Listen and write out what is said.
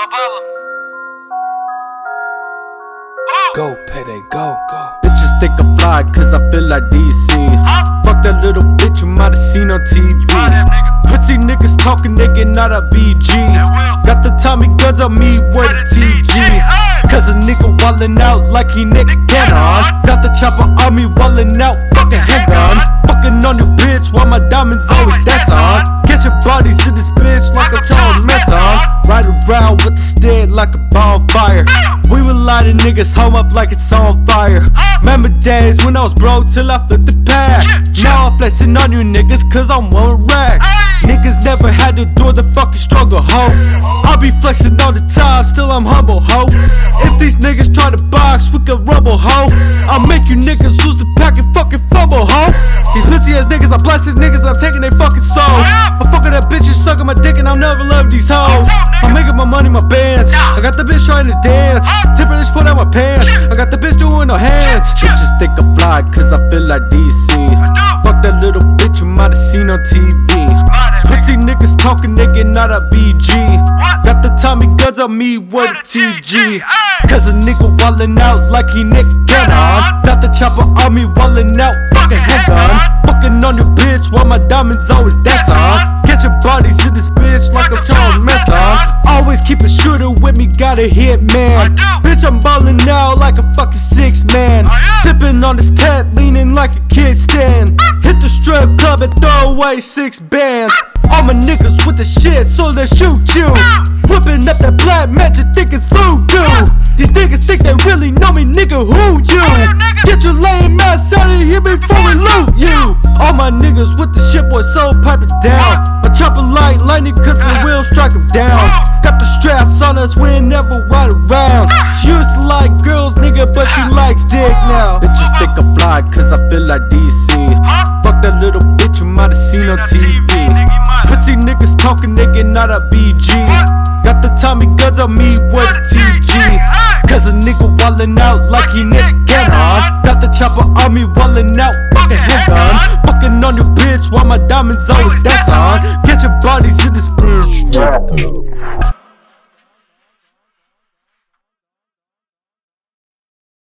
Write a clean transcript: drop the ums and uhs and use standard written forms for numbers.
problem. Go, payday, go. Bitches think I'm fly cause I feel like DC. Fuck that little bitch you might have seen on TV. Pussy niggas talking, they get out of BG. Got the Tommy guns on me, where the TG. Cause a nigga wallin' out like he Nick Cannon. Got the chopper on me wallin' out, fucking handgun. Fucking on your bitch while my diamonds always dance on. Catching bodies in this bitch like a Charles Manson. Ride around with the stick like a bonfire. We would light a niggas home up like it's on fire. Remember days when I was broke till I flipped the pack. Now I'm flexing on you niggas cause I'm on racks. Niggas never had to do the fucking struggle, ho. I be flexing all the time, still I'm humble, ho. If these niggas try to box, we can rumble, ho. I'll make you niggas lose the pack and fucking fumble, ho. These pussy ass niggas, I bless these niggas, I'm taking their fucking soul. But fucking that bitch is sucking my dick and I'll never love these hoes. I'm making my money, my bands. I got the bitch trying to dance. Timberlands put out my pants. I got the bitch doing no hands. Bitches think I'm fly cause I feel like DC. Fuck that little bitch you might have seen on TV. Pussy niggas talking, they get out of BG. Got the Tommy guns on me, where the TG. Cause a nigga wallin' out like he Nick Cannon. Got the chopper on me wallin' out, fucking handgun. Fucking on your bitch while my diamonds always dance on. Catching bodies in this bitch like a Charles Manson. Always keep a shooter with me, got a hit man. Bitch, I'm ballin' out like a fucking 6-man. Sippin' on this tat, leaning like a kickstand. Hit the strip club and throw away 6 bands. All my niggas with the shit, so they shoot you. Whipping up that black magic, think it's voodoo. These niggas think they really know me, nigga, who you? Get your lame ass out of here before we loot you. All my niggas with the shit, boy, so pipe it down. My chopper like lightning, cause the wheel strike him down. Got the straps on us, we ain't never ride around. She used to like girls, nigga, but she likes dick now. Bitches think I'm fly, cause I feel like DC. Fuck that little bitch you might have seen on TV. Pussy niggas talking, they get out of BG. Got the Tommy guns on me, where the TG. Cause a nigga wallin' out like he Nick Cannon. Got the chopper on me wallin' out, fucking handgun. Fucking on your bitch while my diamonds always